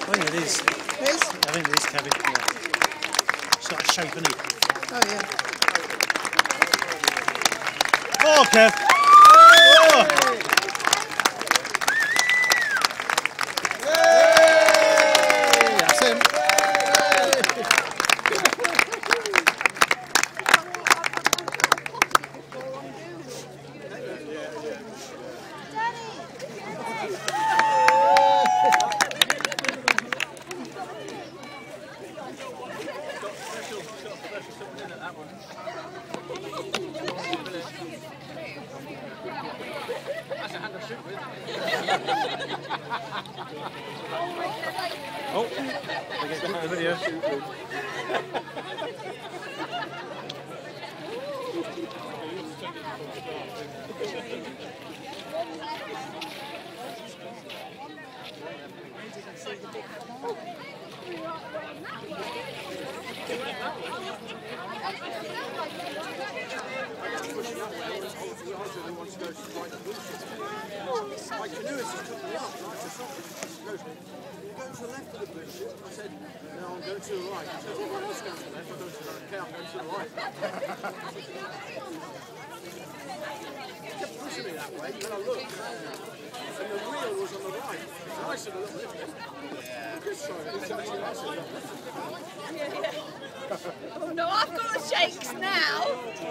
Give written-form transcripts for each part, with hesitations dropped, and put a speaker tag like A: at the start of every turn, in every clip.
A: think it is.
B: It is?
A: I think it is, Kevin. Yeah. It's got a shape, isn't it?
B: Oh, yeah.
A: Oh, Kev! Oh. That's him. Oh, I get the video.
C: My canoeist just took me up, right? So goes, you go to the left of the bridge. I said, no, I'm going to the right. He said, well, I'm just going to the left. I'm going to the right. Okay, I'm going to the right. He kept pushing me that way, and then I looked, and the wheel was on the right. So I said a little lift.
D: Oh no, I've got the shakes now.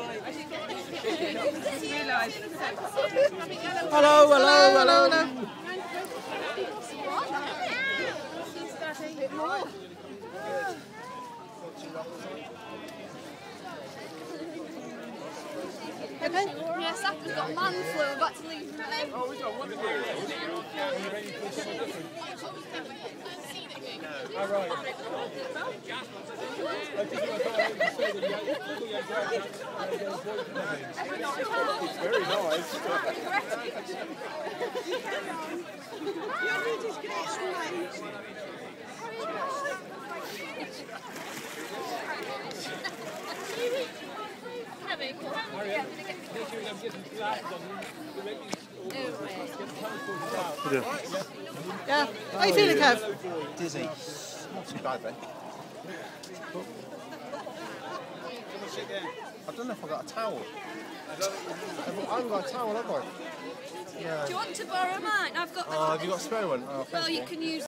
A: Hello, hello, hello.
D: Okay. Yes, after we've got man flu, we're about to leave.
C: Oh, we got one of very nice.
B: Yeah. How you feeling, Kev?
E: Dizzy. Not too bad then. I don't know if I got a towel. I haven't got a towel, have I?
D: Do you want to borrow mine? I've got.
E: Oh, have you got a spare one? Oh,
D: Well, you can use.